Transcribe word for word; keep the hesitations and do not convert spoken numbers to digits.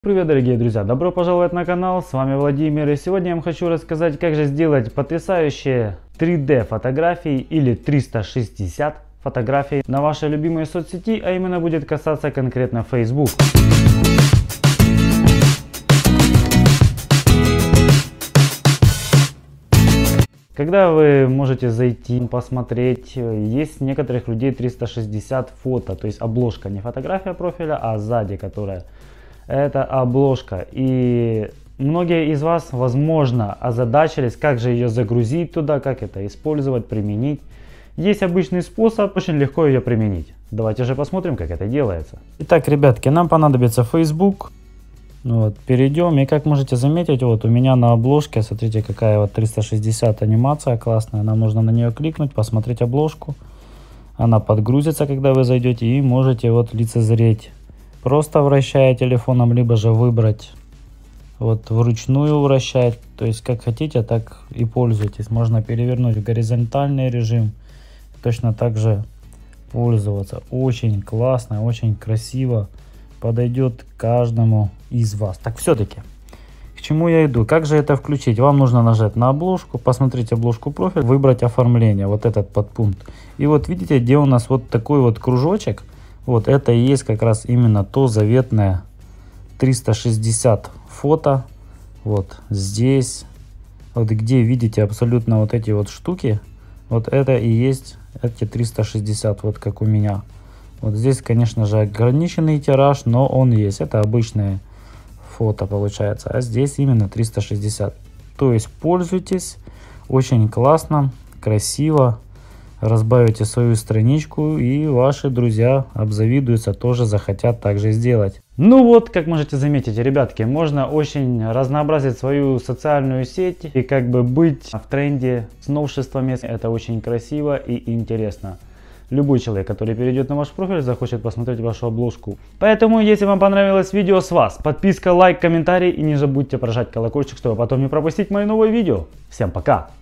Привет, дорогие друзья! Добро пожаловать на канал, с вами Владимир, и сегодня я вам хочу рассказать, как же сделать потрясающие три дэ фотографии или триста шестьдесят фотографий на вашей любимой соцсети, а именно будет касаться конкретно Facebook. Когда вы можете зайти, посмотреть, есть некоторых людей триста шестьдесят фото, то есть обложка, не фотография профиля, а сзади, которая это обложка. И многие из вас, возможно, озадачились, как же ее загрузить туда, как это использовать, применить. Есть обычный способ, очень легко ее применить. Давайте же посмотрим, как это делается. Итак, ребятки, нам понадобится Facebook. Вот, перейдем, и как можете заметить, вот у меня на обложке, смотрите, какая вот триста шестьдесят анимация классная. Нам нужно на нее кликнуть, посмотреть обложку. Она подгрузится, когда вы зайдете, и можете вот лицезреть. Просто вращая телефоном, либо же выбрать вот вручную вращать, то есть как хотите, так и пользуйтесь. Можно перевернуть в горизонтальный режим, точно так же пользоваться. Очень классно, очень красиво, подойдет каждому из вас. Так, все-таки к чему я иду, как же это включить? Вам нужно нажать на обложку, посмотреть обложку профиль, выбрать оформление, вот этот подпункт. И вот видите, где у нас вот такой вот кружочек. Вот это и есть как раз именно то заветное триста шестьдесят фото. Вот здесь, вот где видите абсолютно вот эти вот штуки, вот это и есть эти триста шестьдесят, вот как у меня. Вот здесь, конечно же, ограниченный тираж, но он есть. Это обычные фото получается, а здесь именно триста шестьдесят. То есть пользуйтесь, очень классно, красиво. Разбавите свою страничку, и ваши друзья обзавидуются, тоже захотят также сделать. Ну вот, как можете заметить, ребятки, можно очень разнообразить свою социальную сеть и как бы быть в тренде с новшествами. Это очень красиво и интересно. Любой человек, который перейдет на ваш профиль, захочет посмотреть вашу обложку. Поэтому, если вам понравилось видео с вас, подписка, лайк, комментарий, и не забудьте прожать колокольчик, чтобы потом не пропустить мои новые видео. Всем пока!